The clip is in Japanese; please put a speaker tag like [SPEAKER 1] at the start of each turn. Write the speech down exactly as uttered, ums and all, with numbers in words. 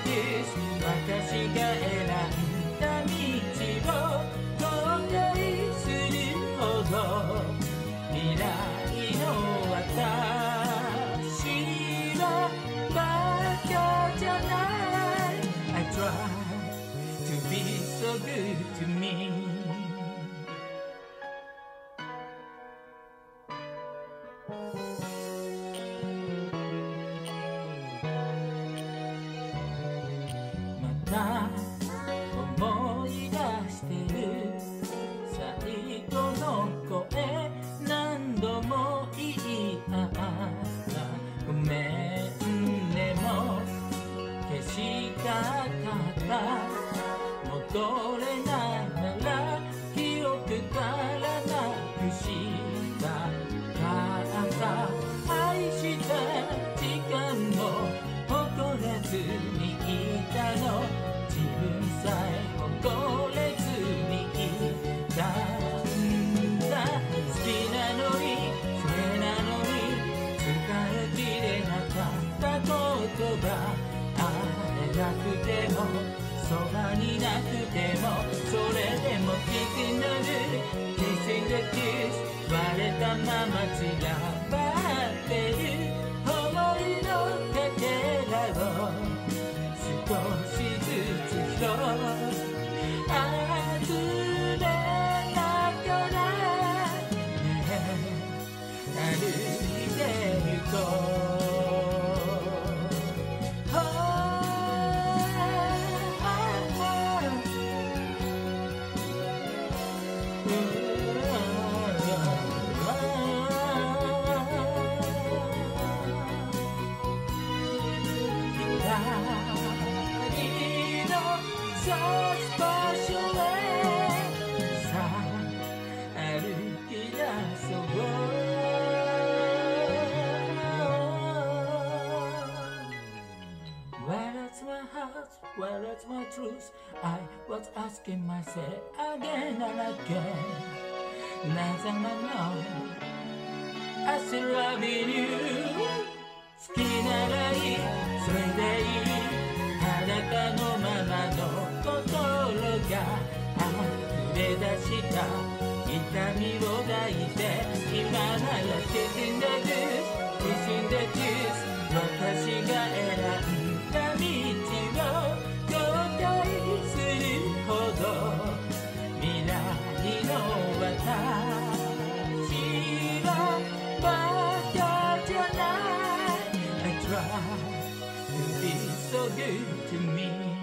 [SPEAKER 1] kiss 私が選んだ道を後悔するほど未来の私はバカじゃない I try to be so good to meまた思い出してる最後の声何度も言い合ったごめんねもう消したかった戻れないなら記憶からなくしたかった愛した時間も誇れずにいたの自分さえ誇れずにいたんだ好きなのにそれなのに使い切れなかった言葉会えなくてもそばになくてもそれでも Kissing the Kiss Kissing the Kiss 割れたまま散らばってる思いのかけらを少しずつ拾う外れながら歩いてゆこうさあ場所へさあ歩き出そう Where's my heart? Where's my truth? I was asking myself again and again Now that I know I still love you 好きならいいそれでいい裸のままの心が溢れ出した痛みを抱いて今なら Kissing the Kiss Kissing the Kiss 私が選んだ道を後悔するほど未来の私はバカじゃない I try to be so good to me